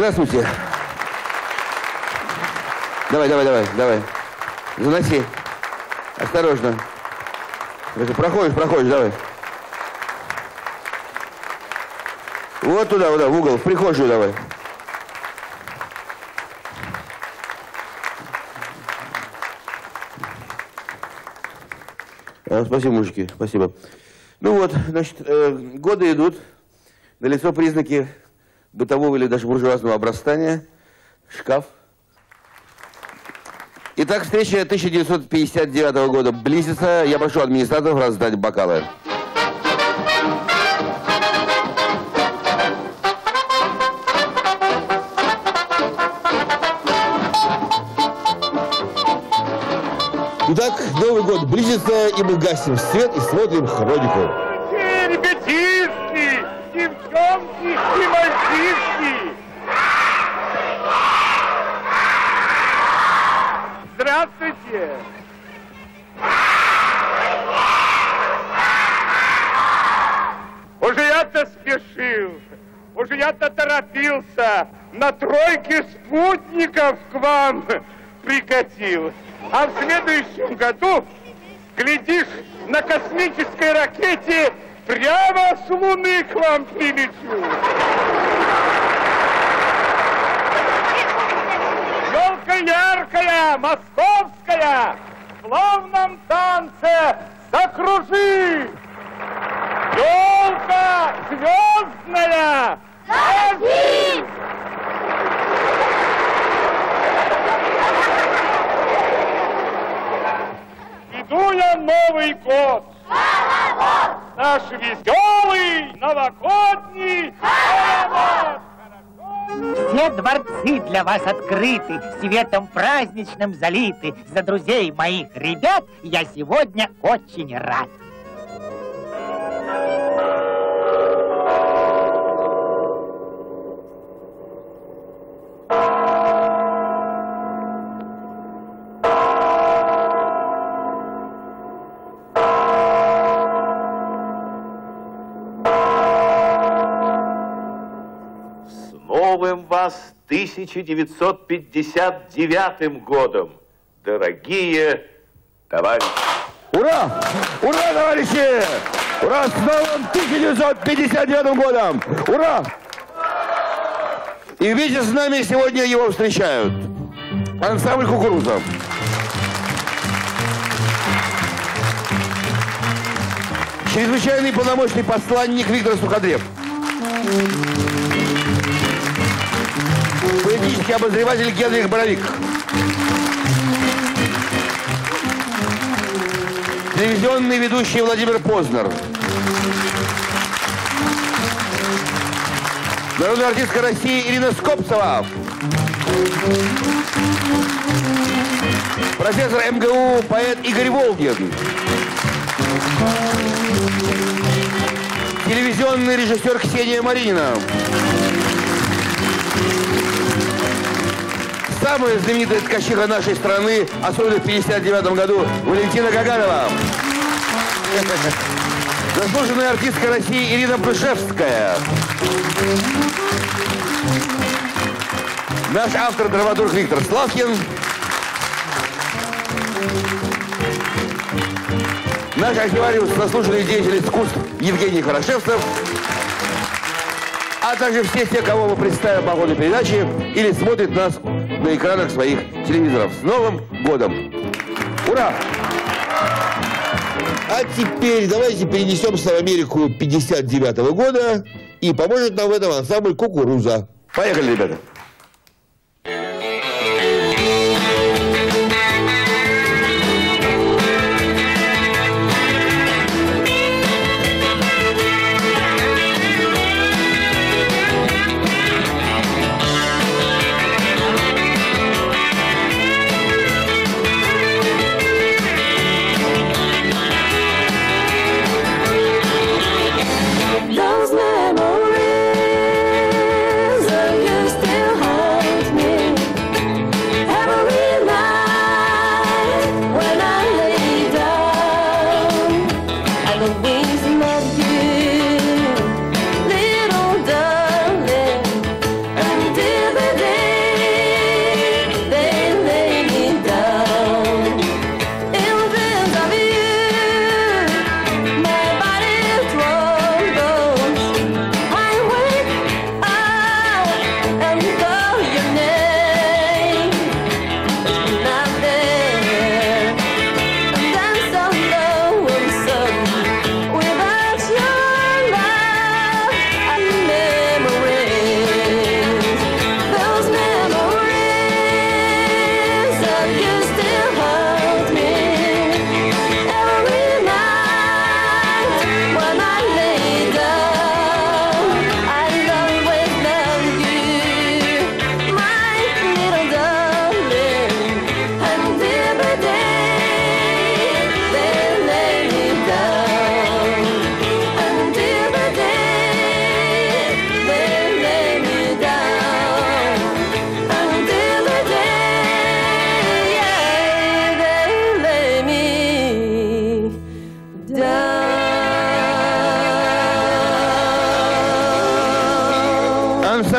Здравствуйте. Давай. Заноси. Осторожно. Проходишь, давай. Вот туда, в угол, в прихожую давай. Спасибо, мужики, спасибо. Ну вот, значит, годы идут, налицо признаки бытового или даже буржуазного обрастания. Шкаф. Итак, встреча 1959 года близится. Я прошу администраторов раздать бокалы. Итак, Новый год близится, и мы гасим свет и смотрим хронику. Ребятишки, девчонки и мальчишки! Здравствуйте! Уже я-то спешил, уже я-то торопился, на тройке спутников к вам прикатил. А в следующем году, глядишь, на космической ракете прямо с Луны к вам прилечу. Елка яркая, московская, в славном танце закружи. Елка звездная, зажги! Иду я Новый год. Наш веселый новогодний хоровод. Все дворцы для вас открыты, светом праздничным залиты. За друзей моих ребят я сегодня очень рад. Новым вас 1959 годом, дорогие товарищи! Ура! Ура, товарищи! Ура, с новым 1959 годом! Ура! И вместе с нами сегодня его встречают ансамбль «Кукуруза». Чрезвычайный полномочный посланник Виктор Суходрев. Политический обозреватель Генрих Боровик. Телевизионный ведущий Владимир Познер. Народная артистка России Ирина Скопцева. Профессор МГУ, поэт Игорь Волгин. Телевизионный режиссер Ксения Маринина. Самая знаменитая ткачиха нашей страны, особенно в 1959 году, Валентина Гагарова. Заслуженная артистка России Ирина Пышевская. Наш автор-драматург Виктор Славкин. Наш архивариус, заслуженный деятель искусств Евгений Хорошевцев. А также все те, кого мы представим по ходу передачи или смотрят нас на экранах своих телевизоров. С Новым годом! Ура! А теперь давайте перенесемся в Америку 1959 года, и поможет нам в этом ансамбль «Кукуруза». Поехали, ребята! Those memories of you still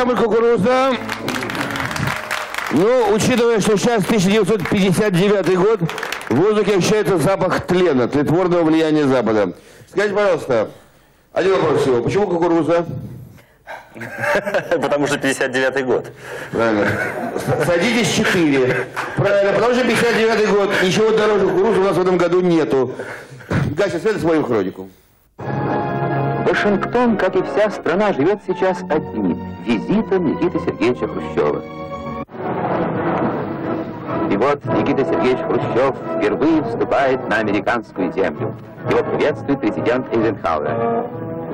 ансамбль «Кукуруза». Ну, учитывая, что сейчас 1959 год, в воздухе ощущается запах тлена, тлетворного влияния Запада. Скажите, пожалуйста, один вопрос всего. Почему «Кукуруза»? Потому что 59-й год. Правильно. Садитесь 4. Правильно, потому что 59-й год. Ничего дороже кукурузы у нас в этом году нету. Гася, следуй свою хронику. Вашингтон, как и вся страна, живет сейчас одним визитом Никиты Сергеевича Хрущева. И вот Никита Сергеевич Хрущев впервые вступает на американскую землю. Его приветствует президент Эйзенхауэр.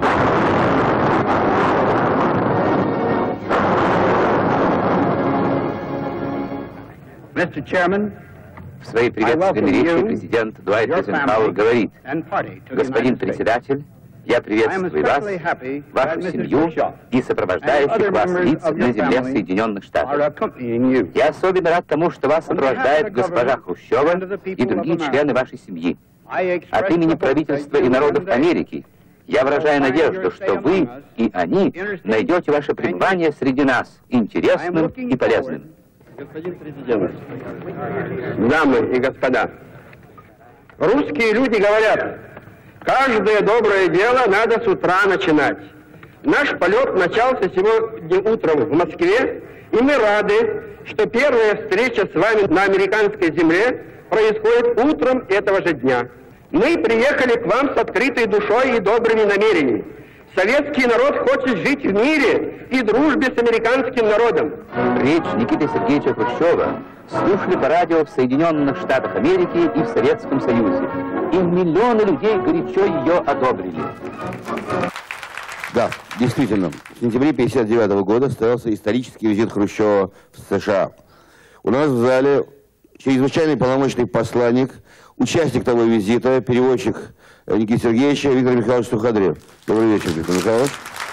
В своей приветственной речи президент Дуайт Эйзенхауэр говорит: господин председатель, я приветствую вас, вашу семью и сопровождающих вас лиц на земле Соединенных Штатов. Я особенно рад тому, что вас сопровождает госпожа Хрущева и другие члены вашей семьи. От имени правительства и народов Америки я выражаю надежду, что вы и они найдете ваше пребывание среди нас интересным и полезным. Господин президент, дамы и господа, русские люди говорят: каждое доброе дело надо с утра начинать. Наш полет начался сегодня утром в Москве, и мы рады, что первая встреча с вами на американской земле происходит утром этого же дня. Мы приехали к вам с открытой душой и добрыми намерениями. Советский народ хочет жить в мире и дружбе с американским народом. Речь Никиты Сергеевича Хрущева слушали по радио в Соединенных Штатах Америки и в Советском Союзе. И миллионы людей горячо ее одобрили. Да, действительно, в сентябре 1959 года состоялся исторический визит Хрущева в США. У нас в зале чрезвычайный полномочный посланник, участник того визита, переводчик Никиты Сергеевича Виктор Михайлович Суходрев. Добрый вечер, Виктор Михайлович.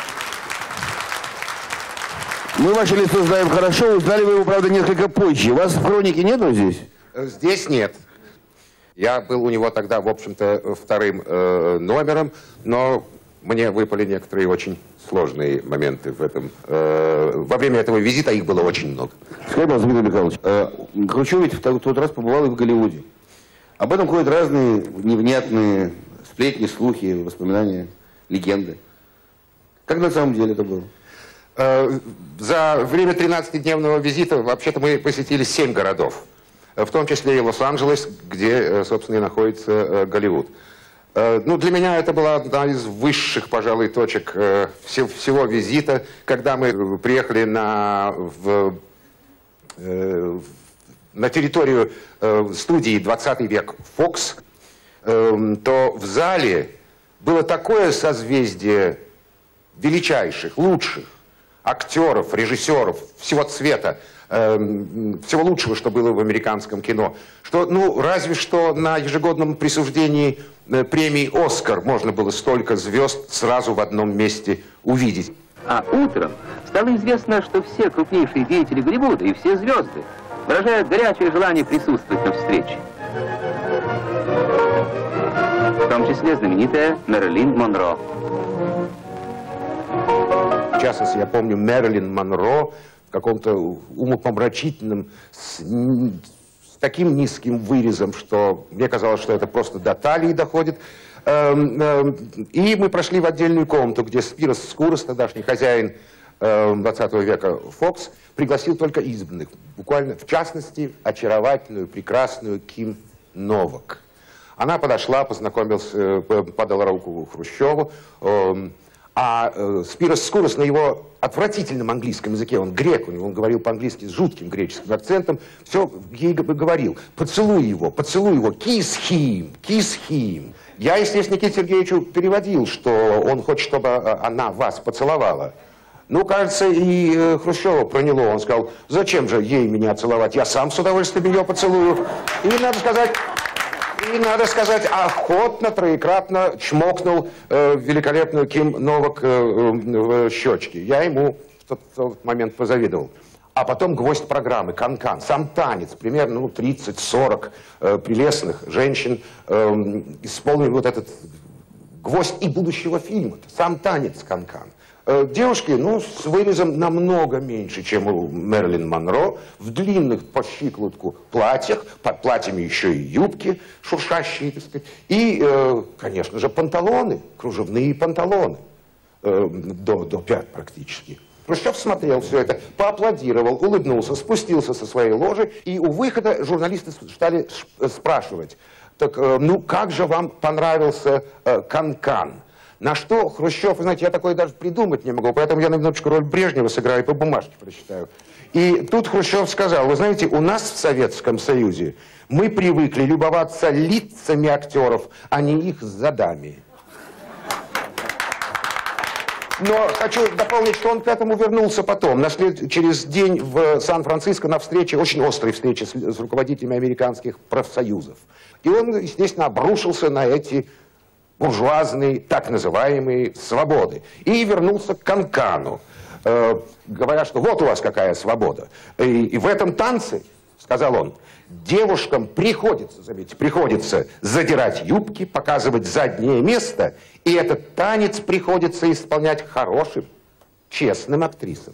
Мы ваше лицо знаем хорошо, узнали вы его, правда, несколько позже. Вас в хронике нету здесь? Здесь нет. Я был у него тогда, в общем-то, вторым номером, но мне выпали некоторые очень сложные моменты в этом. Во время этого визита их было очень много. Скажите, пожалуйста, Виктор Михайлович, Хрущев ведь в тот раз побывал и в Голливуде. Об этом ходят разные невнятные сплетни, слухи, воспоминания, легенды. Как на самом деле это было? За время 13-дневного визита вообще-то мы посетили 7 городов. В том числе и Лос-Анджелес, где, собственно, и находится Голливуд. Ну, для меня это была одна из высших, пожалуй, точек всего визита. Когда мы приехали на территорию студии «20 век Фокс», то в зале было такое созвездие величайших, лучших актеров, режиссеров всего цвета, всего лучшего, что было в американском кино, что, ну, разве что на ежегодном присуждении премии «Оскар» можно было столько звезд сразу в одном месте увидеть. А утром стало известно, что все крупнейшие деятели Голливуда и все звезды выражают горячее желание присутствовать на встрече. В том числе знаменитая Мэрилин Монро. В частности, я помню Мэрилин Монро в каком-то умопомрачительном, с таким низким вырезом, что мне казалось, что это просто до талии доходит. И мы прошли в отдельную комнату, где Спирос Скурос, тогдашний хозяин 20 века Фокс, пригласил только избранных. Буквально, в частности, очаровательную, прекрасную Ким Новак. Она подошла, познакомилась, подала руку Хрущеву. А Спирос Скурос на его отвратительном английском языке, он грек, он говорил по-английски с жутким греческим акцентом, все ей говорил: поцелуй его, kiss him. Я, естественно, Никите Сергеевичу переводил, что он хочет, чтобы она вас поцеловала. Ну, кажется, и Хрущева проняло. Он сказал: зачем же ей меня целовать, я сам с удовольствием ее поцелую. И надо сказать, охотно, троекратно чмокнул великолепную Ким Новак в щечки. Я ему в тот момент позавидовал. А потом гвоздь программы, канкан, сам танец, примерно 30-40 прелестных женщин исполнили вот этот гвоздь и будущего фильма, сам танец канкан. Девушки, ну, с вырезом намного меньше, чем у Мэрилин Монро, в длинных по щиколотку платьях, под платьями еще и юбки шуршащие, так сказать, и, конечно же, панталоны, кружевные панталоны, до пят практически. Хрущев смотрел все это, поаплодировал, улыбнулся, спустился со своей ложи, и у выхода журналисты стали спрашивать, так, ну, как же вам понравился Канкан? На что Хрущев, вы знаете, я такое даже придумать не могу, поэтому я на минуточку роль Брежнева сыграю, по бумажке прочитаю. И тут Хрущев сказал, вы знаете, у нас в Советском Союзе мы привыкли любоваться лицами актеров, а не их задами. Но хочу дополнить, что он к этому вернулся потом, через день в Сан-Франциско на встрече, очень острой встрече с руководителями американских профсоюзов. И он, естественно, обрушился на эти буржуазные, так называемые, свободы. И вернулся к Канкану, говоря, что вот у вас какая свобода. И в этом танце, сказал он, девушкам приходится, заметьте, приходится задирать юбки, показывать заднее место, и этот танец приходится исполнять хорошим, честным актрисам.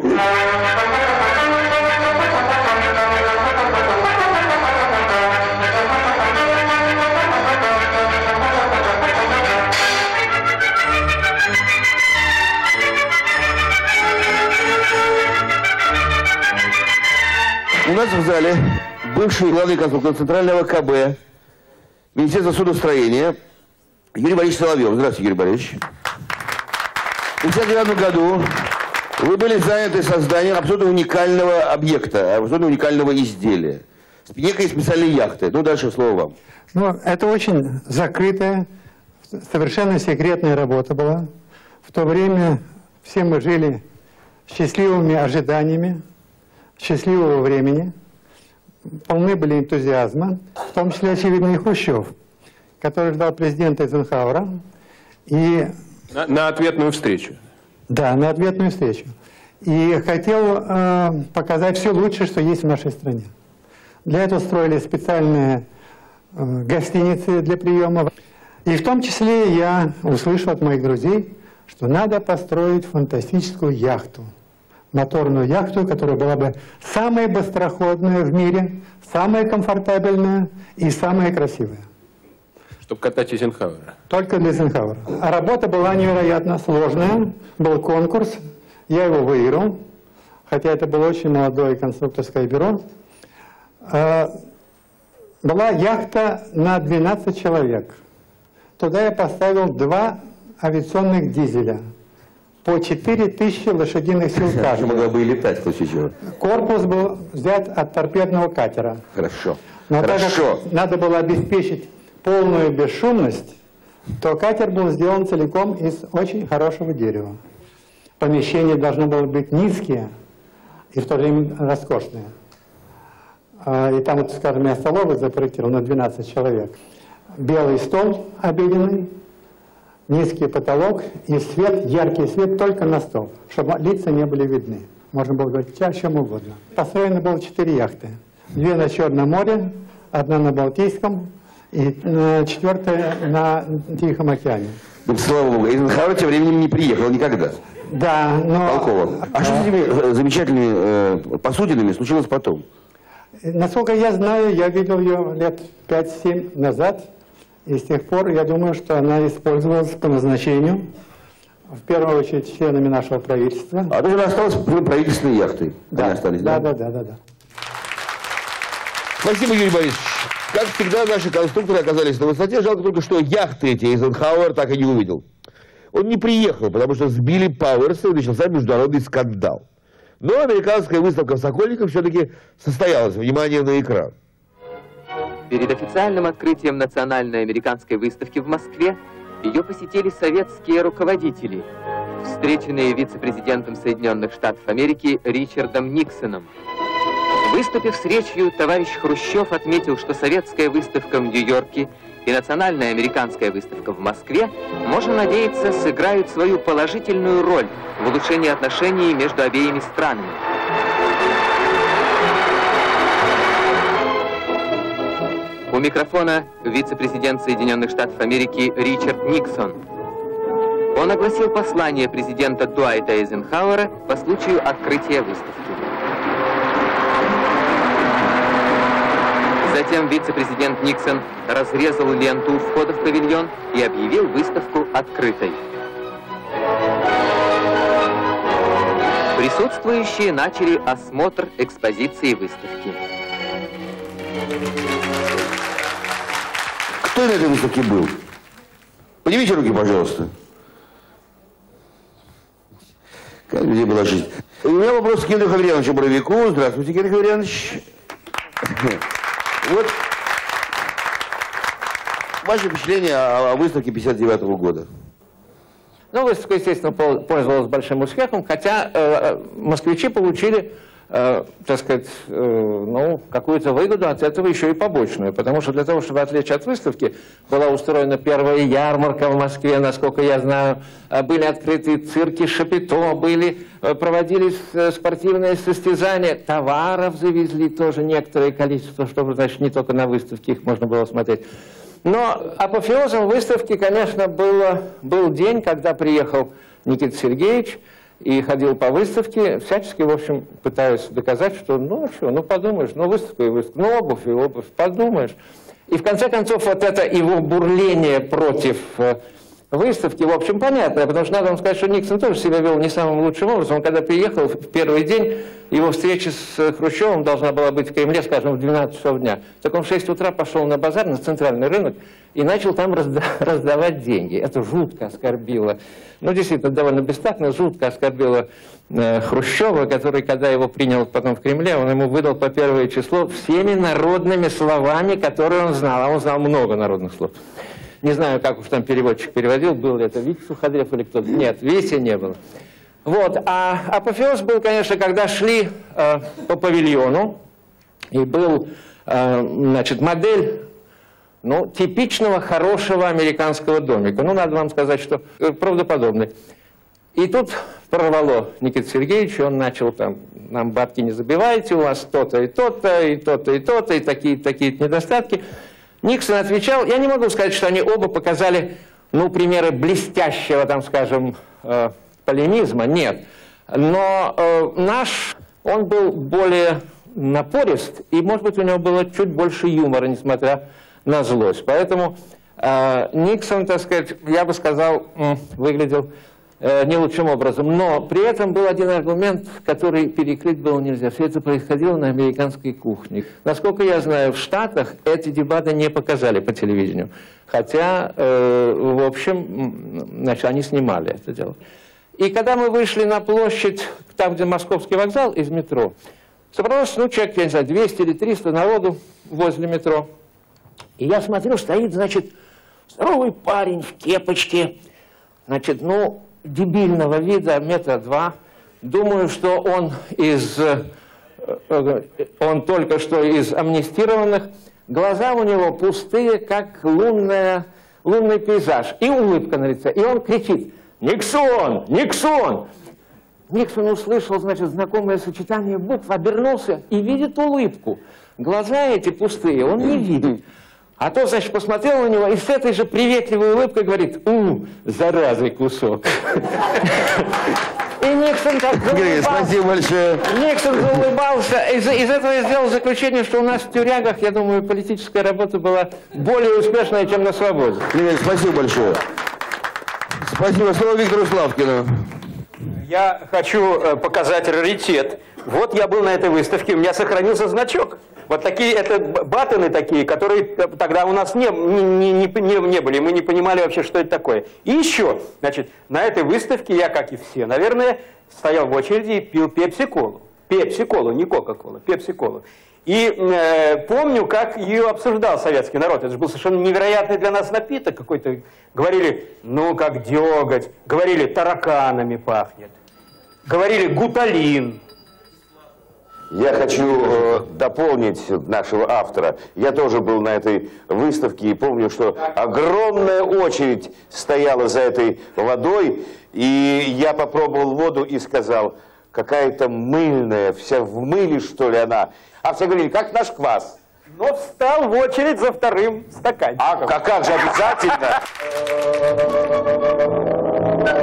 У нас в зале бывший главный конструктор Центрального КБ, Министерства судостроения, Юрий Борисович Соловьев. Здравствуйте, Юрий Борисович. В 1959 году вы были заняты созданием абсолютно уникального объекта, абсолютно уникального изделия. Некой специальной яхты. Ну, дальше слово вам. Ну, это очень закрытая, совершенно секретная работа была. В то время все мы жили счастливыми ожиданиями счастливого времени, полны были энтузиазма, в том числе, очевидно, и Хрущев, который ждал президента Эйзенхауэра. И... На ответную встречу. Да, на ответную встречу. И хотел показать все лучшее, что есть в нашей стране. Для этого строили специальные гостиницы для приема. И в том числе я услышал от моих друзей, что надо построить фантастическую яхту. Моторную яхту, которая была бы самая быстроходная в мире, самая комфортабельная и самая красивая. Чтобы катать Эйзенхауэра. Только для Эйзенхауэра. А работа была невероятно сложная. Был конкурс, я его выиграл, хотя это было очень молодое конструкторское бюро. Была яхта на 12 человек. Туда я поставил 2 авиационных дизеля. По 4000 лошадиных сил каждый. Могла бы и летать в случае чего. Корпус был взят от торпедного катера. Хорошо. Но так как надо было обеспечить полную бесшумность, то катер был сделан целиком из очень хорошего дерева. Помещения должны были быть низкие и в то же время роскошные. И там, вот, скажем, я столовую запроектировал на 12 человек. Белый стол обеденный, низкий потолок и свет, яркий свет только на стол, чтобы лица не были видны. Можно было говорить о чем угодно. Построено было 4 яхты. 2 на Черном море, 1 на Балтийском и 4 на Тихом океане. Ну, слава богу, Эйзенхауэр тем временем не приехал никогда. Да, но... Толково. А что с этими замечательными посудинами случилось потом? Насколько я знаю, я видел ее лет 5-7 назад. И с тех пор, я думаю, что она использовалась по назначению, в первую очередь, членами нашего правительства. А то же осталась правительственной яхтой. Да, остались, да. Спасибо, Юрий Борисович. Как всегда, наши конструкторы оказались на высоте. Жалко только, что яхты эти Эйзенхауэр так и не увидел. Он не приехал, потому что сбили Пауэрса и начался международный скандал. Но американская выставка в Сокольниках все-таки состоялась. Внимание на экран. Перед официальным открытием национальной американской выставки в Москве ее посетили советские руководители, встреченные вице-президентом Соединенных Штатов Америки Ричардом Никсоном. Выступив с речью, товарищ Хрущев отметил, что советская выставка в Нью-Йорке и национальная американская выставка в Москве, можно надеяться, сыграют свою положительную роль в улучшении отношений между обеими странами. У микрофона вице-президент Соединенных Штатов Америки Ричард Никсон. Он огласил послание президента Дуайта Эйзенхауэра по случаю открытия выставки. Затем вице-президент Никсон разрезал ленту у входа в павильон и объявил выставку открытой. Присутствующие начали осмотр экспозиции выставки. Кто на этой выставке был? Поднимите руки, пожалуйста. Как людей была жизнь? У меня вопрос к Генриху Аверьяновичу Боровику. Здравствуйте, Генрих Аверьянович. Вот ваше впечатление о выставке 59-го года. Ну, выставка, естественно, пользовалась большим успехом, хотя москвичи получили, так сказать, ну, какую-то выгоду от этого еще и побочную. Потому что для того, чтобы, в отличие от выставки, была устроена первая ярмарка в Москве, насколько я знаю, были открыты цирки Шапито, проводились спортивные состязания, товаров завезли тоже некоторое количество, чтобы, значит, не только на выставке их можно было смотреть. Но апофеозом выставки, конечно, был день, когда приехал Никита Сергеевич и ходил по выставке, всячески, в общем, пытаясь доказать, что, ну, что, ну, подумаешь, ну, выставка и выставка, ну, обувь и обувь, подумаешь. И, в конце концов, вот это его бурление против выставки, в общем, понятно, потому что надо вам сказать, что Никсон тоже себя вел не самым лучшим образом. Он, когда приехал в первый день, его встреча с Хрущевым должна была быть в Кремле, скажем, в 12 часов дня. Так он в 6 утра пошел на базар, на центральный рынок, и начал там раздавать деньги. Это жутко оскорбило, ну, действительно, довольно бестактно, жутко оскорбило Хрущева, который, когда его принял потом в Кремле, он ему выдал по первое число всеми народными словами, которые он знал, а он знал много народных слов. Не знаю, как уж там переводчик переводил, был ли это Витя Суходрев или кто-то. Нет, Витя не было. Вот. А апофеоз был, конечно, когда шли по павильону, и был, значит, модель, ну, типичного хорошего американского домика. Ну, надо вам сказать, что правдоподобный. И тут прорвало Никита Сергеевич, и он начал там, нам бабки не забивайте, у вас то-то и то-то, и то-то и то-то, и такие-то недостатки. Никсон отвечал, я не могу сказать, что они оба показали, ну, примеры блестящего, там, скажем, полемизма, нет. Но наш, он был более напорист, и, может быть, у него было чуть больше юмора, несмотря на злость. Поэтому Никсон, так сказать, я бы сказал, выглядел не лучшим образом. Но при этом был один аргумент, который перекрыть было нельзя. Все это происходило на американской кухне. Насколько я знаю, в Штатах эти дебаты не показали по телевидению. Хотя, в общем, значит, они снимали это дело. И когда мы вышли на площадь, там, где Московский вокзал, из метро, собралось, ну, человек, я не знаю, 200 или 300 народу возле метро. И я смотрю, стоит, значит, здоровый парень в кепочке, значит, ну, дебильного вида, 2 метра. Думаю, что он только что из амнистированных. Глаза у него пустые, как лунный пейзаж. И улыбка на лице. И он кричит: «Никсон! Никсон!» Никсон услышал, значит, знакомое сочетание букв, обернулся и видит улыбку. Глаза эти пустые он не видит. А то, значит, посмотрел на него и с этой же приветливой улыбкой говорит: заразный кусок. И Никсон так заулыбался. Спасибо большое. Никсон заулыбался. Из этого я сделал заключение, что у нас в тюрягах, я думаю, политическая работа была более успешная, чем на свободе. Спасибо большое. Спасибо. Слово Виктору Славкину. Я хочу показать раритет. Вот я был на этой выставке, у меня сохранился значок. Вот такие, это баттоны такие, которые тогда у нас не были, мы не понимали вообще, что это такое. И еще, значит, на этой выставке я, как и все, наверное, стоял в очереди и пил пепси-колу. Пепси-колу, не кока-колу, пепси-колу. И помню, как ее обсуждал советский народ. Это же был совершенно невероятный для нас напиток какой-то. Говорили, ну как деготь, говорили, тараканами пахнет, говорили, гуталин. Я хочу дополнить нашего автора. Я тоже был на этой выставке и помню, что огромная очередь стояла за этой водой. И я попробовал воду и сказал: какая-то мыльная, вся в мыле, что ли, она. А все говорили: как наш квас. Но встал в очередь за вторым стаканчиком. А как же, обязательно.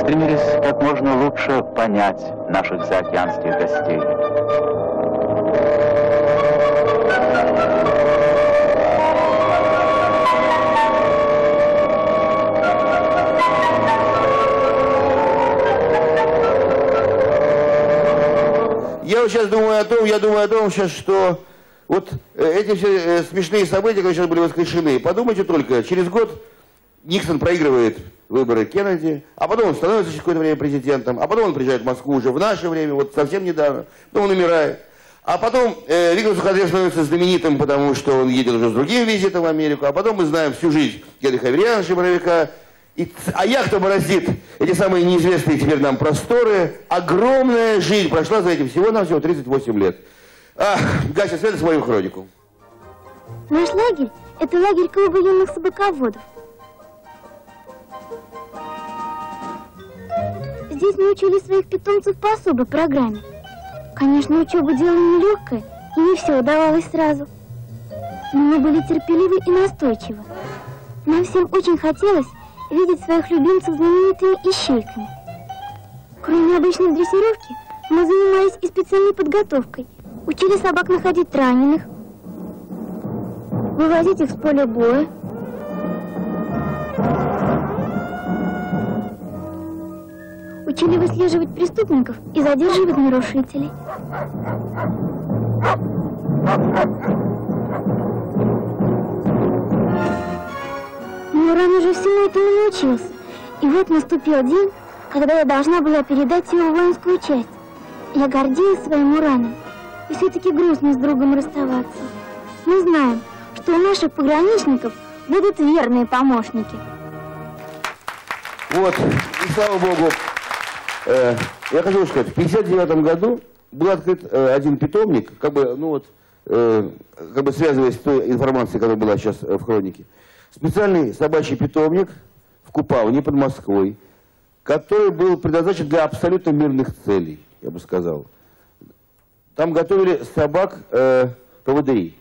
стремились как можно лучше понять наших заокеанских гостей. Я вот сейчас думаю о том сейчас, что вот эти все смешные события, которые сейчас были воскрешены, подумайте только, через год Никсон проигрывает выборы Кеннеди, а потом он становится через какое-то время президентом, а потом он приезжает в Москву уже в наше время, вот совсем недавно, потом он умирает. А потом Виктор Суходол становится знаменитым, потому что он едет уже с другим визитом в Америку, а потом мы знаем всю жизнь Генриха Аверьяновича Боровика. А яхта бороздит эти самые неизвестные теперь нам просторы. Огромная жизнь прошла за этим всего-навсего 38 лет. Гася, следуй свою хронику. Наш лагерь – это лагерь клуба юных собаководов. Здесь мы учили своих питомцев по особой программе. Конечно, учеба дело нелегкое, и не все удавалось сразу. Но мы были терпеливы и настойчивы. Нам всем очень хотелось видеть своих любимцев знаменитыми ищейками. Кроме обычной дрессировки, мы занимались и специальной подготовкой. Учили собак находить раненых, вывозить их с поля боя, учили выслеживать преступников и задерживать нарушителей. Муран уже всему этому научился. И вот наступил день, когда я должна была передать его в воинскую часть. Я гордилась своим Мураном. И все-таки грустно с другом расставаться. Мы знаем, что у наших пограничников будут верные помощники. Вот, и слава богу, я хочу сказать, в 1959 году был открыт один питомник, как бы связываясь с той информацией, которая была сейчас в хронике. Специальный собачий питомник в Купавне под Москвой, который был предназначен для абсолютно мирных целей, я бы сказал. Там готовили собак-поводырей.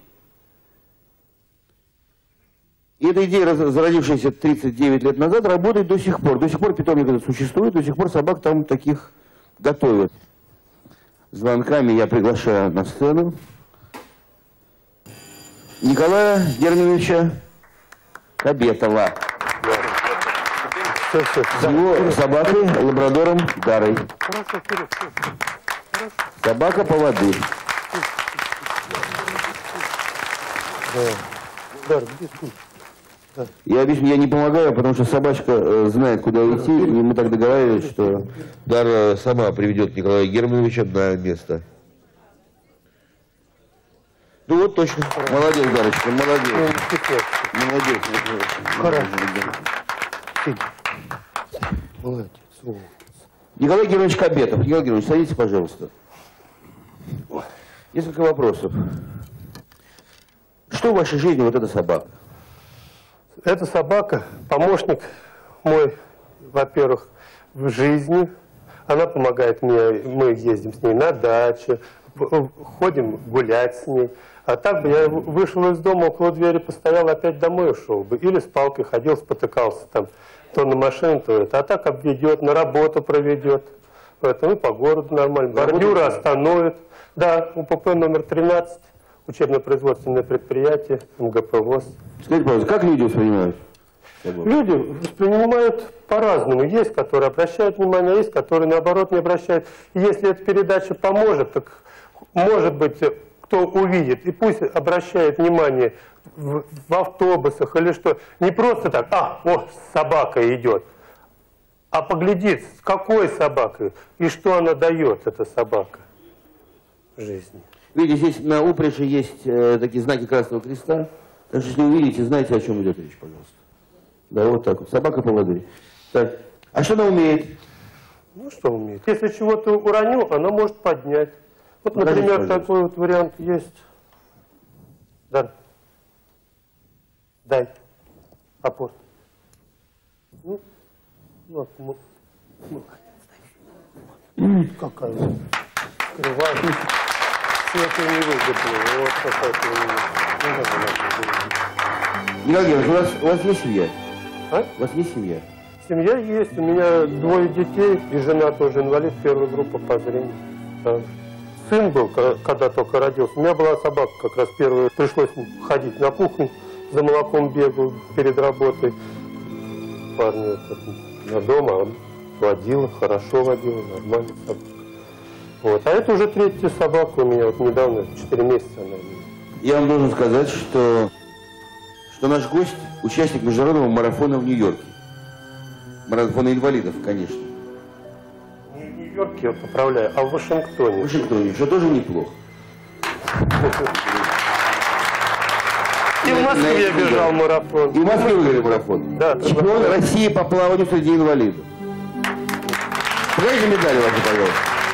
И эта идея, зародившаяся 39 лет назад, работает до сих пор. До сих пор питомник этот существует, до сих пор собак там таких готовят. Звонками я приглашаю на сцену Николая Германовича Кабетова. С его собакой, лабрадором Дарой. Собака-поводырь. Я объясню, я не помогаю, потому что собачка знает, куда идти, и мы так договаривались, что Дара сама приведет Николая Германовича на место. Ну вот точно. Молодец, Дарочка, молодец. Молодец. Хорошо. Молодец. Николай Германович Кабетов. Николай Германович, садитесь, пожалуйста. Несколько вопросов. Что в вашей жизни вот эта собака? Эта собака помощник мой, во-первых, в жизни. Она помогает мне, мы ездим с ней на дачу, ходим гулять с ней. А так бы я вышел из дома, около двери постоял, опять домой ушел бы. Или с палкой ходил, спотыкался там, то на машину, то это. А так обведет, на работу проведет. Ну, по городу нормально. Бордюры остановит. Да, УПП номер 13, учебно-производственное предприятие, МГП ВОЗ. Скажите, пожалуйста, как люди воспринимают? Люди воспринимают по-разному. Есть, которые обращают внимание, есть, которые, наоборот, не обращают. И если эта передача поможет, так, может быть, кто увидит, и пусть обращает внимание в автобусах или что. Не просто так, собака идет, а поглядит, с какой собакой и что она дает, эта собака в жизни. Видите, здесь на упряжи есть такие знаки Красного Креста. Так что, если увидите, знаете, о чем идет речь, пожалуйста. Да, вот так вот. Собака-поводырь. Так. А что она умеет? Ну, что умеет? Если чего-то уронил, она может поднять. Вот, покажите, например, пожалуйста. такой вот вариант есть. Да. Дай. Опор. Ну, вот. Какая кривая. Света не выгодно. Вот какая-то у меня. Николай Германович, у вас есть семья? А? У вас есть семья? Семья есть, у меня 2 детей, и жена тоже инвалид, 1-й группы по зрению. Да. Сын был, когда только родился, у меня была собака как раз первая, пришлось ходить на кухню, за молоком бегал перед работой. Парни на дома, он водила, хорошо водила, нормально собака. Вот. А это уже 3-я собака у меня, вот недавно, 4 месяца она. Я вам должен сказать, что наш гость участник международного марафона в Нью-Йорке. Марафона инвалидов, конечно. Не в Нью-Йорке, я поправляю, а в Вашингтоне. В Вашингтоне, что тоже неплохо. И в Москве бежал марафон. И в Москве выиграли марафон. Да. Чемпион России по плаванию среди инвалидов. Покажите медали ваши,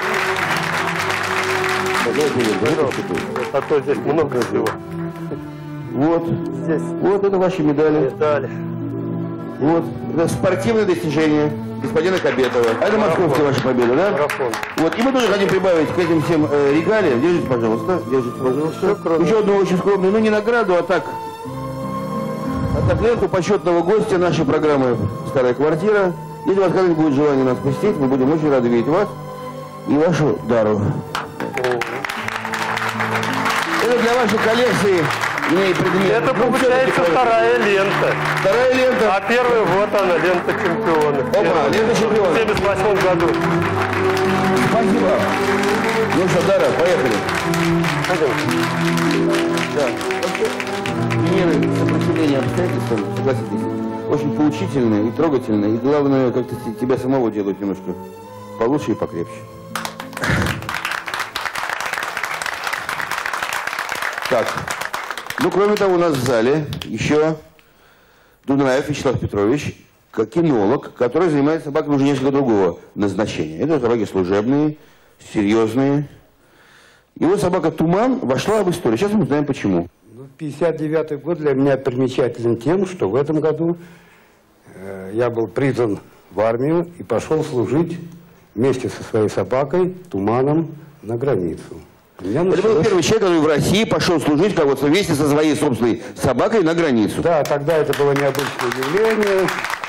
пожалуйста. А то здесь много всего. Вот. Здесь. Вот это ваши медали. Медали. Вот. Это спортивное достижение господина Кабетова. А это московская ваша победа, да? Марафон. Вот. И мы тоже хотим прибавить к этим всем регалиям. Держите, пожалуйста. Держите, пожалуйста. Еще одну очень скромную, ну не награду, а так. Ленту почетного гостя нашей программы «Старая квартира». Если у вас когда-нибудь будет желание нас посетить, мы будем очень рады видеть вас и вашу Дару. Это для вашей коллекции предмет. Это получается 2-я лента. 2-я лента. А 1-я, вот она, лента чемпиона. Опа, лента чемпиона. В 1978 году. Спасибо. Ну что, Дара, поехали. Да. Примеры сопротивления обстоятельствам, согласитесь, очень поучительные и трогательные. И главное, как-то тебя самого делают немножко получше и покрепче. Так, ну кроме того, у нас в зале еще Дунаев Вячеслав Петрович, как кинолог, который занимается собаками уже несколько другого назначения. Это собаки служебные, серьезные. И вот собака Туман вошла в историю. Сейчас мы узнаем почему. 59-й год для меня примечателен тем, что в этом году я был призван в армию и пошел служить вместе со своей собакой Туманом на границу. Это был первый человек, который в России пошел служить кого-то вместе со своей собственной собакой на границу. Да, тогда это было необычное явление.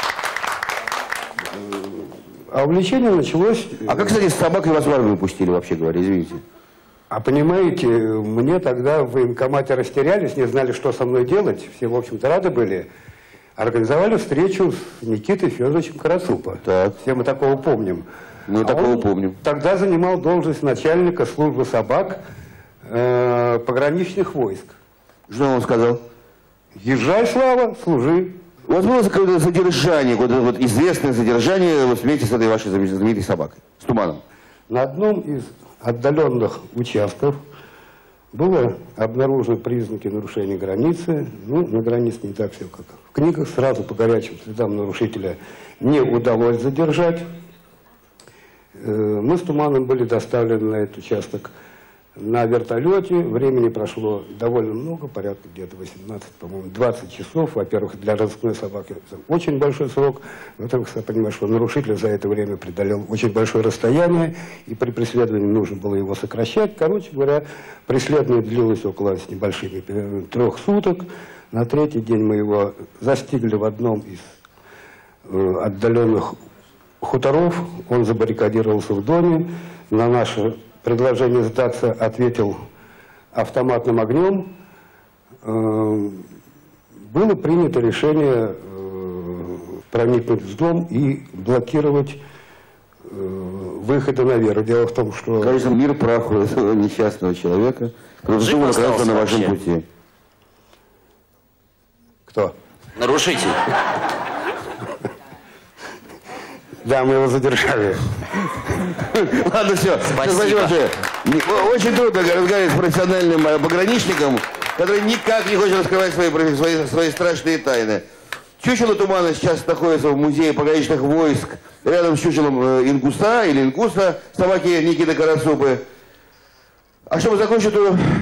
А увлечение началось... А как, кстати, с собакой вас в армию пустили, вообще говоря, извините? А понимаете, мне тогда в военкомате растерялись, не знали, что со мной делать. Все, в общем-то, рады были. Организовали встречу с Никитой Федоровичем Карацупа. Так. Все мы такого помним. Мы такого помним. Тогда занимал должность начальника службы собак пограничных войск. Что он вам сказал? Езжай, Слава, служи. У вас было какое-то задержание, вот известное задержание вот вместе с этой вашей знаменитой собакой, с Туманом? На одном из отдаленных участков было обнаружены признаки нарушения границы. Ну, на границе не так все, как в книгах. Сразу по горячим следам нарушителя не удалось задержать. Мы с Туманом были доставлены на этот участок на вертолете. Времени прошло довольно много, порядка где-то 18, по-моему, 20 часов. Во-первых, для разыскной собаки это очень большой срок. Во-вторых, я понимаю, что нарушитель за это время преодолел очень большое расстояние, и при преследовании нужно было его сокращать. Короче говоря, преследование длилось около с небольшими 3 суток. На 3-й день мы его застигли в одном из отдаленных хуторов. Он забаррикадировался в доме. На наше предложение сдаться ответил автоматным огнем. Было принято решение проникнуть в дом и блокировать выходы наверх. Дело в том, что... Кажется, мир праху этого несчастного человека, который оказался на вашем пути. Кто? Нарушитель. Да, мы его задержали. Ладно, все. Спасибо. Очень трудно разговаривать с профессиональным пограничником, который никак не хочет раскрывать свои страшные тайны. Чучело Тумана сейчас находится в музее пограничных войск, рядом с чучелом Ингуса или Ингуса, собаки Никиты Карацупы. А чтобы закончить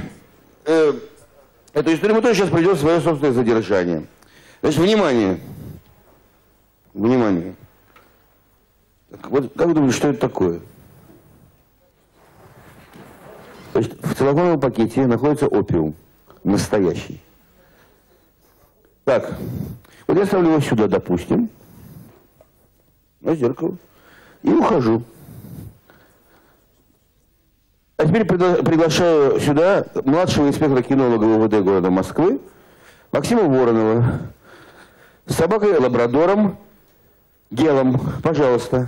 эту историю, мы тоже сейчас придем в свое собственное задержание. Значит, внимание. Внимание. Вот как вы думаете, что это такое? Значит, в целлофановом пакете находится опиум. Настоящий. Так, вот я ставлю его сюда, допустим. на зеркало. И ухожу. А теперь приглашаю сюда младшего инспектора кинолога УВД города Москвы Максима Воронова с собакой-лабрадором Гелом. Пожалуйста.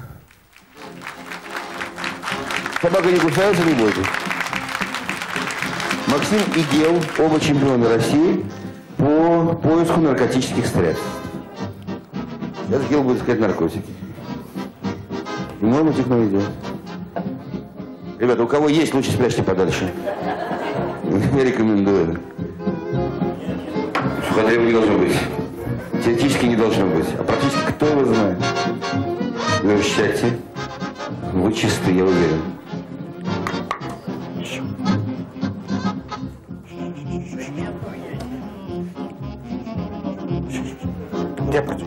Собака не кусается, не бойтесь. Максим и Гел, оба чемпионы России по поиску наркотических средств. Сейчас Гел будет искать наркотики. И можно их найдет. Ребята, у кого есть, лучше спрячьте подальше. Я рекомендую. Суходолов не должно быть. Теоретически не должно быть. А практически кто его знает? Вы в счастье. Вы чисты, я уверен. Где против?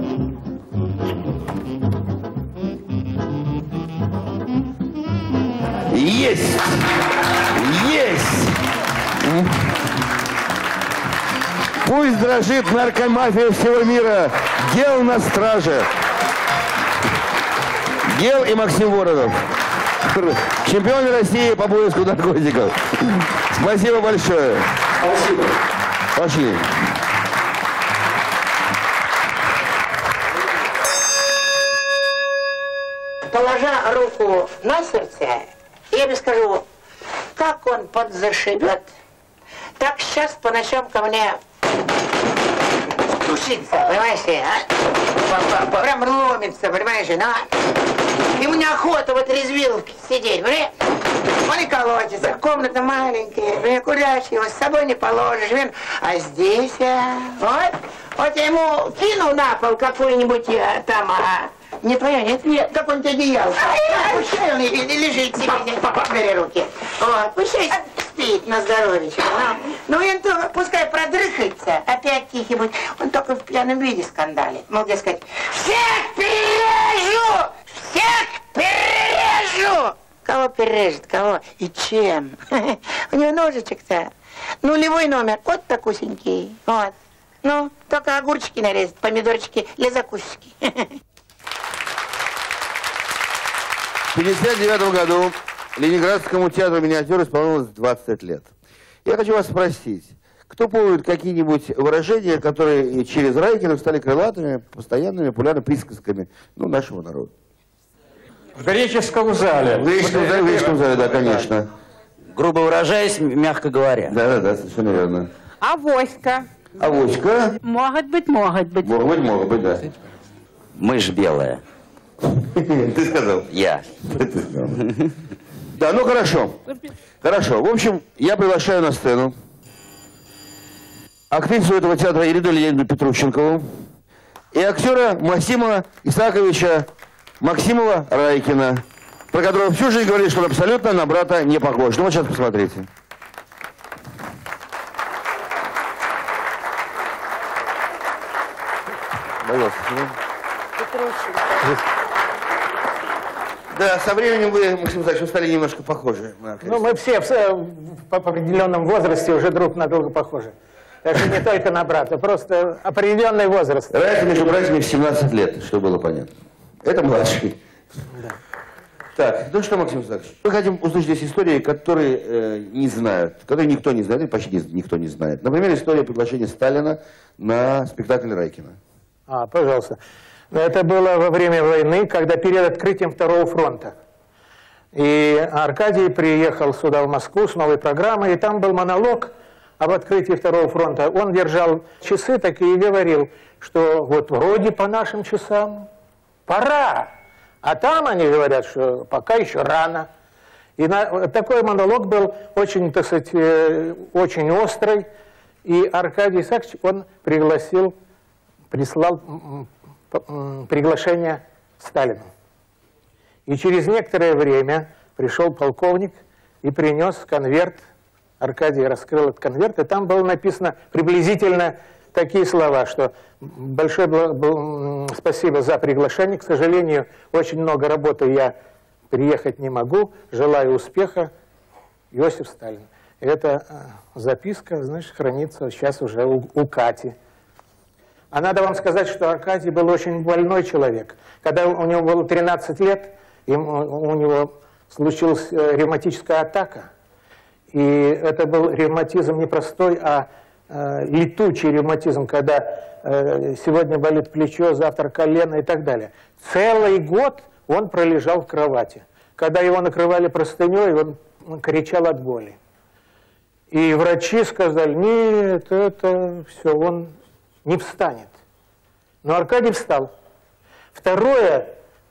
Есть! Есть! Пусть дрожит наркомафия всего мира. Гел на страже. Гел и Максим Воронов. Чемпионы России по поиску наркотиков. Спасибо большое. Спасибо. Пошли. Положа руку на сердце, я тебе скажу, как он подзашибет, так сейчас по ночам ко мне стучится, понимаешь, а? Прям ломится, понимаешь, ему неохота в этой резвиловке сидеть, понимаешь? Он и колотится, комната маленькая, курящий, его с собой не положишь, а здесь, вот я ему кину на пол какую-нибудь там, не твоя, нет, какой-нибудь одеяло. Пускай он и лежит себе, бери руки. Вот, пускай спит на здоровьечко. Ну, он то, пускай продрыхается, опять тихий будет. Он только в пьяном виде скандалит. Мол, дескать, всех перережу! Всех перережу! Кого перережет, кого и чем? У него ножичек-то нулевой номер, вот такусенький. Вот. Ну, только огурчики нарезать, помидорчики для закусочки. В 1959 году Ленинградскому театру миниатюр исполнилось 20 лет. Я хочу вас спросить, кто помнит какие-нибудь выражения, которые через Райкина стали крылатыми, постоянными, популярными присказками нашего народа? В греческом зале. В греческом зале, да, конечно. Грубо выражаясь, мягко говоря. Да, совершенно верно. Авоська. Авоська? Может быть, может быть. Может быть, да. Мышь белая. Ты сказал? Я. Да, ну хорошо. Хорошо. В общем, я приглашаю на сцену актрису этого театра Ирину Леонидовну Петрущенкову и актера Максима Исааковича Максимова Райкина, про которого всю жизнь говорили, что он абсолютно на брата не похож. Ну вот сейчас посмотрите. Да, со временем вы, Максим Исаакович, стали немножко похожи. Ну, мы все по определенном возрасте уже друг на друга похожи. Так что не только на брата, просто определенный возраст. Разница между братьями в 17 лет, чтобы было понятно. Это младший. Да. Так, ну что, Максим Исаакович, мы хотим услышать здесь истории, которые не знают, которые никто не знает, почти никто не знает. Например, история приглашения Сталина на спектакль Райкина. Пожалуйста. Это было во время войны, когда перед открытием Второго фронта. И Аркадий приехал сюда, в Москву, с новой программой, и там был монолог об открытии Второго фронта. Он держал часы такие и говорил, что вот вроде по нашим часам пора, а там они говорят, что пока еще рано. И такой монолог был очень, так сказать, очень острый, и Аркадий Исаакович, он прислал приглашение Сталину. И через некоторое время пришел полковник и принес конверт. Аркадий раскрыл этот конверт, и там было написано приблизительно такие слова, что большое спасибо за приглашение, к сожалению, очень много работы, я приехать не могу, желаю успеха, Иосиф Сталин. И эта записка, значит, хранится сейчас уже у Кати. А надо вам сказать, что Аркадий был очень больной человек. Когда у него было 13 лет, у него случилась ревматическая атака. И это был ревматизм не простой, а летучий ревматизм, когда сегодня болит плечо, завтра колено и так далее. Целый год он пролежал в кровати. Когда его накрывали простыней, он кричал от боли. И врачи сказали: нет, это все, он не встанет. Но Аркадий встал. Второй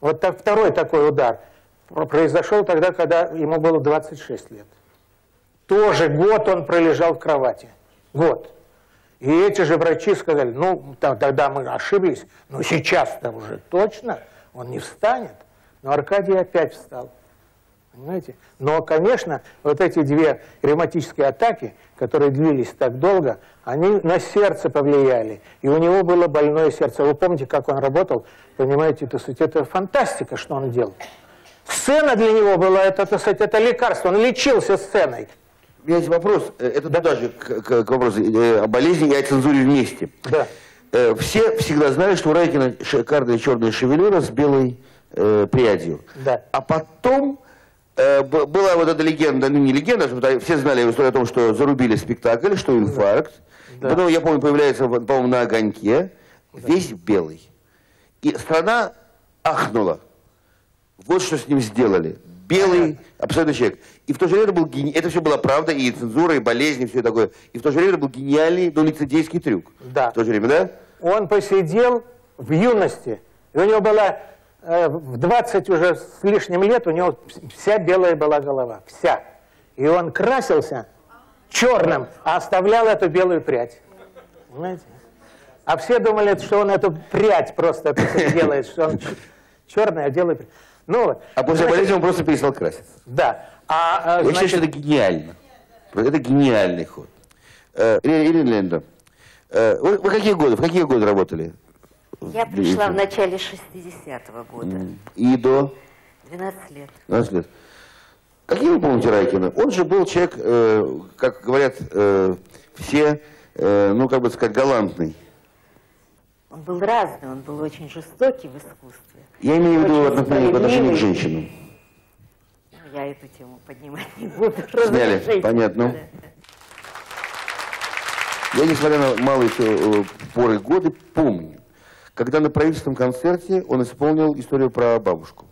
такой удар произошел тогда, когда ему было 26 лет. Тоже год он пролежал в кровати. Год. И эти же врачи сказали: ну, тогда мы ошиблись, но сейчас-то уже точно он не встанет. Но Аркадий опять встал. Понимаете? Но, конечно, вот эти две ревматические атаки, которые длились так долго, они на сердце повлияли. И у него было больное сердце. Вы помните, как он работал? Понимаете, это фантастика, что он делал. Сцена для него была, это лекарство. Он лечился сценой. У меня есть вопрос, это туда же к вопросу о болезни и о цензуре вместе. Да. Все всегда знали, что у Райкина шикарная черная шевелюра с белой прядью. Да. А потом была вот эта легенда, ну не легенда, все знали историю о том, что зарубили спектакль, что инфаркт. Да. Потом, я помню, появляется, по-моему, на огоньке, весь белый. И страна ахнула. Вот что с ним сделали. Белый, абсолютно человек. И в то же время это все была правда, и цензура, и болезни, и все такое. И в то же время это был гениальный, но лицедейский трюк. Да. В то же время, да? Он посидел в юности, и у него была в 20 уже с лишним лет, у него вся белая была голова. Вся. И он красился черным, а оставлял эту белую прядь. Понимаете? А все думали, что он эту прядь просто делает, что он черный, а делает прядь. Ну, вот. А после болезни он просто перестал краситься. Да. Я считаю, что это гениально. Это гениальный ход. Ирина Леонидовна, вы в какие годы работали? Я пришла в начале 60-го года. И до? 12 лет. 12 лет. Какие вы помните Райкина? Он же был человек, как говорят все, ну, как бы сказать, галантный. Он был разный, он был очень жестокий в искусстве. Я имею в виду отношение к женщинам. Я эту тему поднимать не буду. Сняли, понятно. Я, несмотря на малые поры годы, помню, когда на правительственном концерте он исполнил историю про бабушку.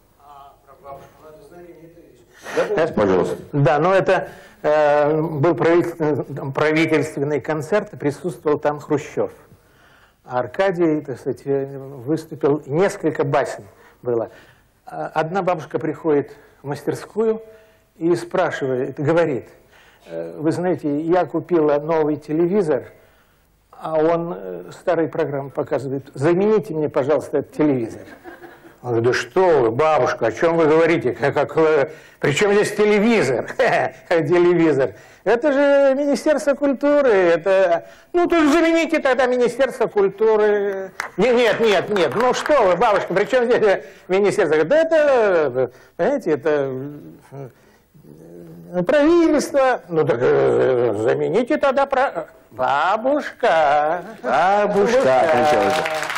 Да, пожалуйста. Да, но это был правительственный концерт, присутствовал там Хрущев. А Аркадий, так сказать, выступил, несколько басен было. Одна бабушка приходит в мастерскую и спрашивает, говорит: вы знаете, я купила новый телевизор, а он старые программы показывает. Замените мне, пожалуйста, этот телевизор. Он говорит: да что вы, бабушка, о чем вы говорите? При чем здесь телевизор? Телевизор. Это же Министерство культуры. Это... Ну, то есть замените тогда Министерство культуры. Нет. Ну что вы, бабушка, при чем здесь Министерство? Да это, понимаете, это правительство. Ну, так замените тогда Бабушка. Бабушка.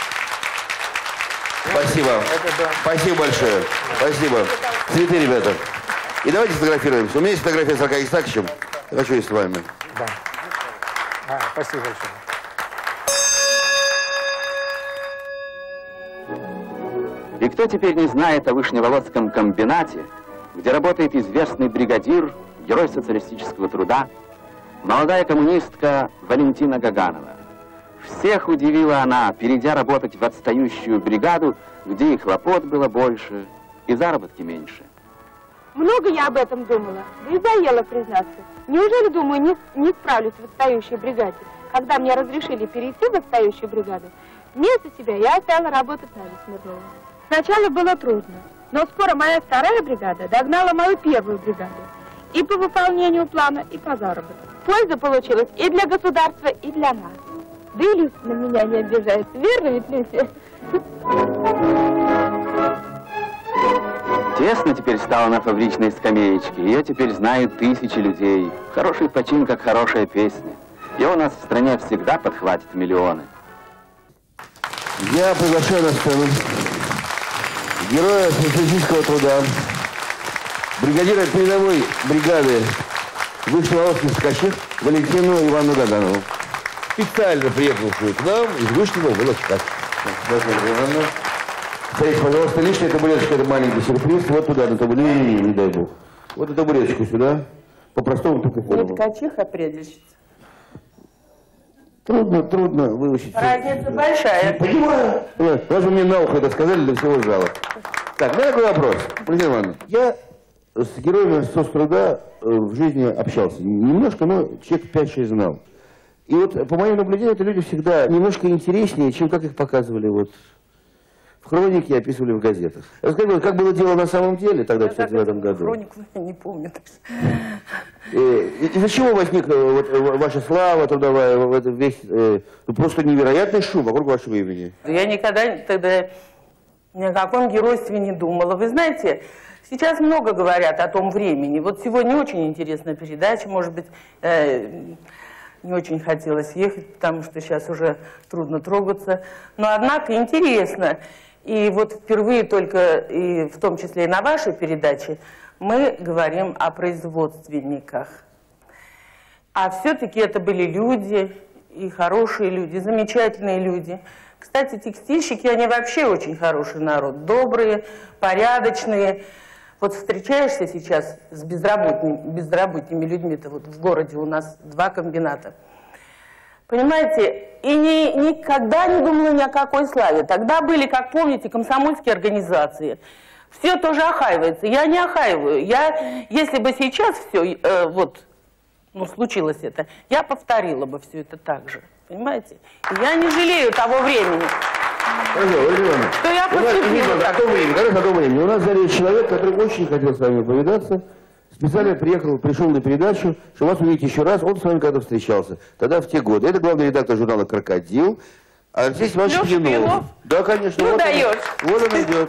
Спасибо. Спасибо большое. Спасибо. Цветы, ребята. И давайте сфотографируемся. У меня есть фотография с Аркадием Исааковичем. Я хочу и с вами. Да. Спасибо большое. И кто теперь не знает о Вышневолодском комбинате, где работает известный бригадир, герой социалистического труда, молодая коммунистка Валентина Гаганова. Всех удивила она, перейдя работать в отстающую бригаду, где и хлопот было больше, и заработки меньше. Много я об этом думала, да и заела, признаться. Неужели, думаю, не справлюсь в отстающей бригаде? Когда мне разрешили перейти в отстающую бригаду, вместо себя я стала работать Надю Смирнову. Сначала было трудно, но скоро моя вторая бригада догнала мою первую бригаду. И по выполнению плана, и по заработку. Польза получилась и для государства, и для нас. Да и Люся на меня не обижается, верно ведь, Люся? Тесно теперь стало на фабричной скамеечке. Ее теперь знают тысячи людей. Хороший почин, как хорошая песня. Ее у нас в стране всегда подхватит миллионы. Я приглашаю на сцену героя социалистического труда, бригадира передовой бригады Вышневолодских ткачих Валентину Ивановну Гаганову. Специально приехавшую к нам из Вышнего Володска. Смотрите, пожалуйста, лишняя табуреточка, это маленький сюрприз. Вот туда, на табуретку, не дай бог. Вот эту табуреточку сюда. По-простому только форму. Не ткачиха, преждущица. Трудно выучить. Разница большая. Понимаю. Даже мне на ухо это сказали для всего зала. Так, ну такой вопрос. Валентина Ивановна, я с героями соцтруда в жизни общался. Немножко, но человек 5-6 знал. И вот, по моим наблюдениям, это люди всегда немножко интереснее, чем как их показывали вот в хронике, описывали в газетах. Расскажите, как было дело на самом деле тогда, в 1959 году? Хронику я не помню. Из-за чего возник вот, ваша слава трудовая, весь просто невероятный шум вокруг вашего имени? Я никогда тогда ни о каком геройстве не думала. Вы знаете, сейчас много говорят о том времени. Вот сегодня очень интересная передача, может быть, не очень хотелось ехать, потому что сейчас уже трудно трогаться. Но, однако, интересно. И вот впервые только, и в том числе и на вашей передаче, мы говорим о производственниках. А все-таки это были люди, и хорошие люди, замечательные люди. Кстати, текстильщики, они вообще очень хороший народ, добрые, порядочные. Вот встречаешься сейчас с безработными людьми-то, вот в городе у нас 2 комбината. Понимаете, и никогда не думала ни о какой славе. Тогда были, как помните, комсомольские организации. Все тоже охаивается. Я не охаиваю. Если бы сейчас все, случилось это, я повторила бы все это так же. Понимаете? И я не жалею того времени. Что я поступила так. На то времени. У нас в зале человек, который очень хотел с вами повидаться, специально пришел на передачу, чтобы вас увидеть еще раз. Он с вами когда-то встречался. Тогда в те годы. Это главный редактор журнала «Крокодил». Алексей Иванович Пьянов. Да, конечно. Ну, даешь. Вот он идет.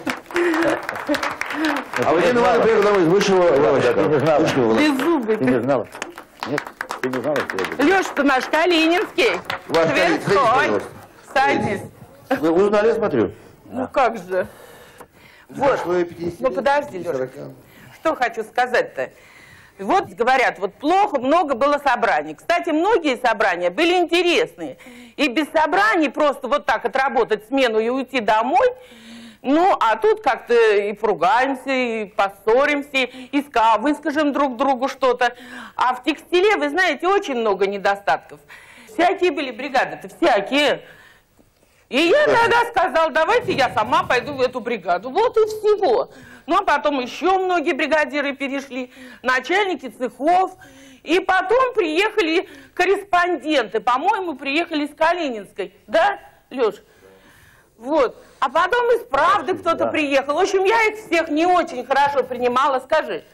А Валентина Ивановна приехала домой из Высшего Володска. Ты не знала. Беззубый. Ты не знала? Нет? Ты не знала, что я говорю? Леша-то наш Калининский. Ваш Тверской. Садись. Вы узнали, я смотрю. Ну как же. Вот. Ну подожди, Леша. Что хочу сказать-то? Вот говорят, вот плохо, много было собраний. Кстати, многие собрания были интересные. И без собраний просто вот так отработать смену и уйти домой. Ну, а тут как-то и поругаемся, и поссоримся, и выскажем друг другу что-то. А в текстиле, вы знаете, очень много недостатков. Всякие были бригады-то, всякие. И я тогда сказал, давайте я сама пойду в эту бригаду. Вот и всего. Ну, а потом еще многие бригадиры перешли, начальники цехов. И потом приехали корреспонденты. По-моему, приехали из Калининской. Да, Леш? Вот. А потом из «Правды» кто-то приехал. В общем, я их всех не очень хорошо принимала, скажи.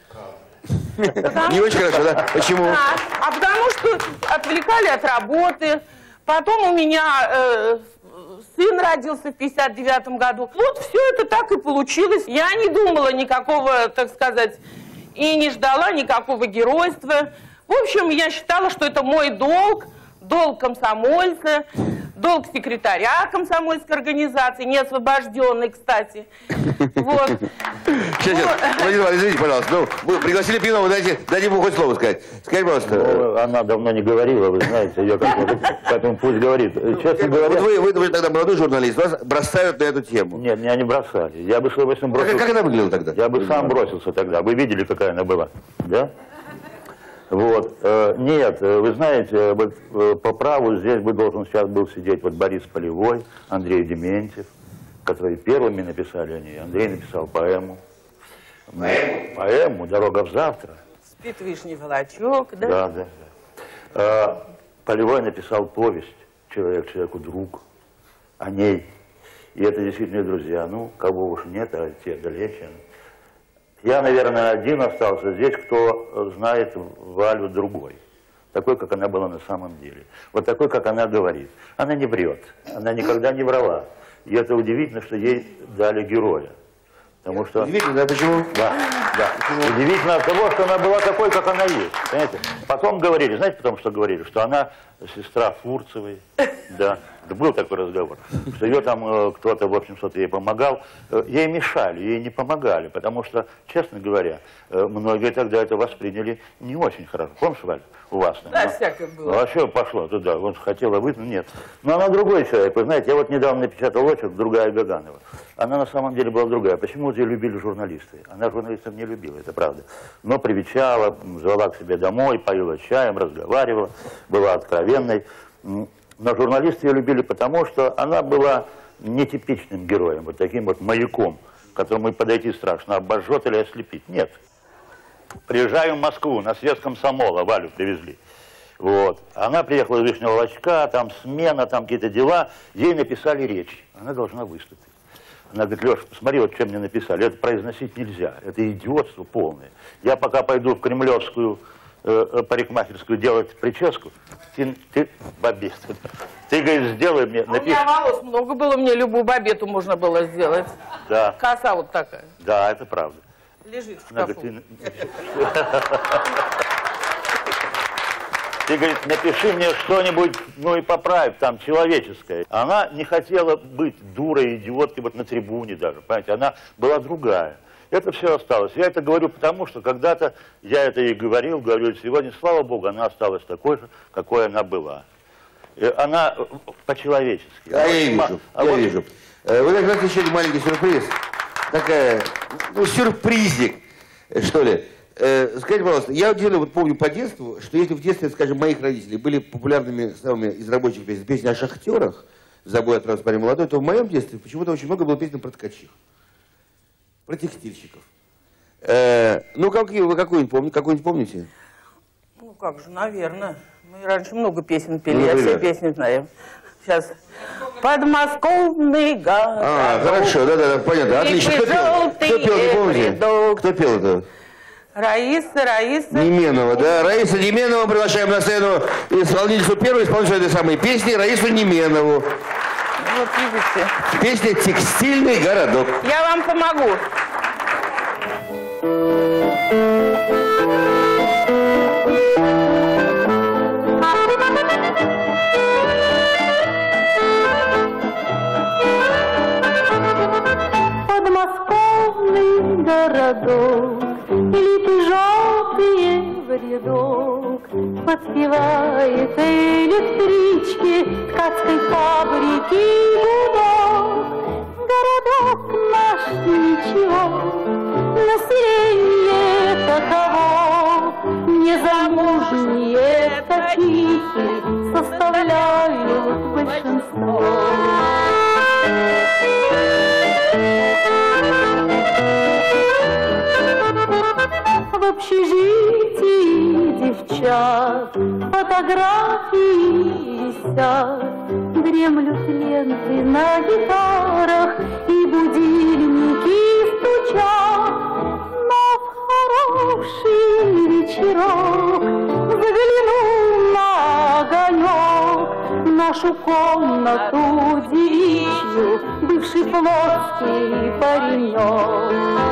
Не очень хорошо, да? Почему? А потому что отвлекали от работы. Потом у меня сын родился в 59-м году. Вот все это так и получилось. Я не думала никакого, так сказать, и не ждала никакого геройства. В общем, я считала, что это мой долг, долг комсомольца, долг секретаря комсомольской организации, не освобожденный, кстати. Вот. Сейчас, Владимир Иванович, извините, пожалуйста. Ну, вы пригласили Пьянова, дайте ему хоть слово сказать. Скажите, пожалуйста. Ну, она давно не говорила, вы знаете, ее поэтому пусть говорит. Честно говоря... Вот вы тогда молодой журналист, вас бросают на эту тему. Нет, меня не бросали. Я бы, если бросился... Как она выглядела тогда? Я бы сам бросился тогда. Вы видели, какая она была? Да? Вот. Нет, вы знаете, вот, по праву здесь бы должен сейчас был сидеть вот Борис Полевой, Андрей Дементьев, которые первыми написали они. Андрей написал поэму. Поэму «Дорога в завтра». Спит вишний волочок, да? Да, да, да. Полевой написал повесть «Человек человеку друг» о ней. И это действительно друзья. Ну, кого уж нет, а те далече. Я, наверное, один остался здесь, кто знает Валю другой. Такой, как она была на самом деле. Вот такой, как она говорит. Она не врет. Она никогда не врала. И это удивительно, что ей дали героя. Потому что... Удивительно, да? Почему? Да, да. Почему? Удивительно от того, что она была такой, как она есть. Понимаете? Потом говорили, знаете, потому что говорили, что она сестра Фурцевой, да, Был такой разговор, что ее там кто-то, в общем, что-то ей помогал. Ей мешали, ей не помогали, потому что, честно говоря, многие тогда это восприняли не очень хорошо. Помнишь, Валя, у вас? Да, всякое было. Вообще пошла туда, вот хотела выйти, нет. Но она другой человек, вы знаете, я вот недавно напечатал очерк «Другая Гаганова». Она на самом деле была другая. Почему ее любили журналисты? Она журналистов не любила, это правда. Но привечала, звала к себе домой, поила чаем, разговаривала, была откровенной. Но журналисты ее любили потому, что она была нетипичным героем, вот таким вот маяком, к которому подойти страшно, обожжет или ослепить. Нет. Приезжаем в Москву, на съезд комсомола, Валю привезли. Вот. Она приехала из Вишнего Лочка, там смена, там какие-то дела. Ей написали речь, она должна выступить. Она говорит: Леш, посмотри, вот что мне написали, это произносить нельзя, это идиотство полное. Я пока пойду в кремлевскую парикмахерскую делать прическу, ты бабет. Ты, говоришь, сделай мне, напиши. У меня волос много было, мне любую бабету можно было сделать. Да. Коса вот такая. Да, это правда. Лежит в шкафу. Ты, говорит, напиши мне что-нибудь, ну и поправь, там, человеческое. Она не хотела быть дурой, идиоткой, вот на трибуне даже, понимаете, она была другая. Это все осталось. Я это говорю потому, что когда-то я это ей говорил, говорю, сегодня, слава Богу, она осталась такой же, какой она была. Она по-человечески. Я вижу, я вижу. Вы как раз еще один маленький сюрприз. Такая, ну, сюрпризик, что ли. Скажите, пожалуйста, я вот помню по детству, что если в детстве, скажем, моих родителей были популярными самыми из рабочих песни о шахтерах, «Забой от раз парень молодой», то в моем детстве почему-то очень много было песен про ткачих, про текстильщиков. Ну, вы какую-нибудь помните? Ну, как же, наверное. Мы раньше много песен пели, я все песни знаю. Сейчас. Подмосковный город. Хорошо, да, понятно, отлично. Кто пел, не помните? Кто пел это? Раиса. Неменова, да. Раиса Неменова, приглашаем на сцену исполнительницу первой, исполнительницу этой самой песни, Раису Неменову. Вот видите. Песня «Текстильный городок». Я вам помогу. Подмосковный городок, липы желтые в рядок, подпевает электрички ткацкой фабрики гудок. Городок наш ничего, население таково, незамужние ткачихи составляют большинство. В общежитии девчат фотографии висят, дремлют ленты на гитарах и будильники стучат. Но в хороший вечерок загляну на огонек, нашу комнату девичью, бывший плотский паренек.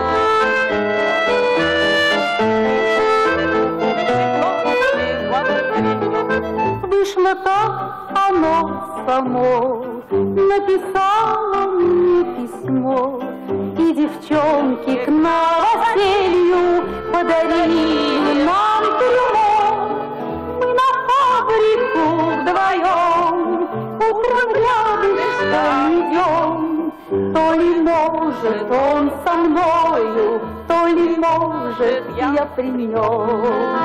Вышло так оно само, написала мне письмо, и девчонки к новоселью подарили нам трюмо. Мы на фабрику вдвоем утром рядышком идем, то ли может он со мною, то ли может я при нем.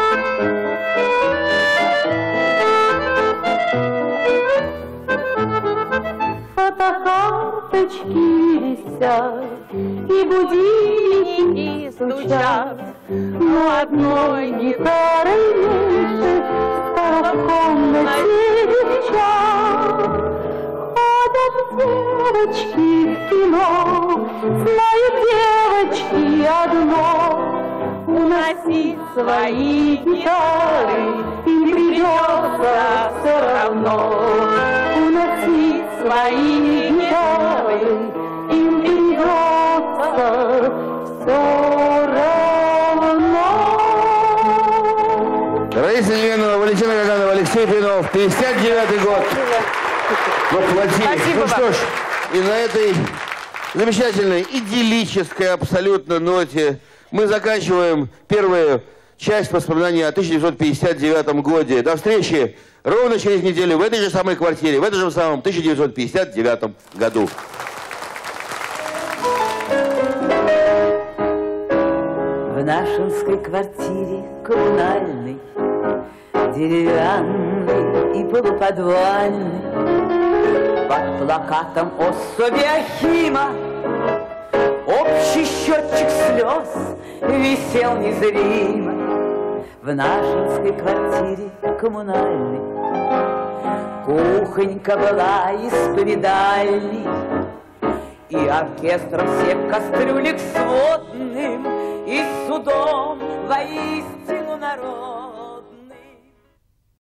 Фотокарточки висят и будильники стучат, но одной гитарой меньше стало в комнате девчат. Ходят девочки в кино, знают девочки одно: уносить свои гитары им придется все равно. Уносить свои гитары им придется все равно. Раиса Неменова, Валентина Гаганова, Алексей Пинов, 59-й год. Воплотились. Спасибо Ну вам. что ж, и на этой замечательной, идиллической абсолютно ноте мы заканчиваем первую часть воспоминаний о 1959 году. До встречи ровно через неделю в этой же самой квартире, в этом же самом 1959 году. В нашинской квартире коммунальной, деревянной и полуподвальной, под плакатом особи Ахима общий счетчик слез висел незримо. В нашинской квартире коммунальной кухонька была исповедальной, и оркестром всех кастрюлек сводным, и судом воистину народ.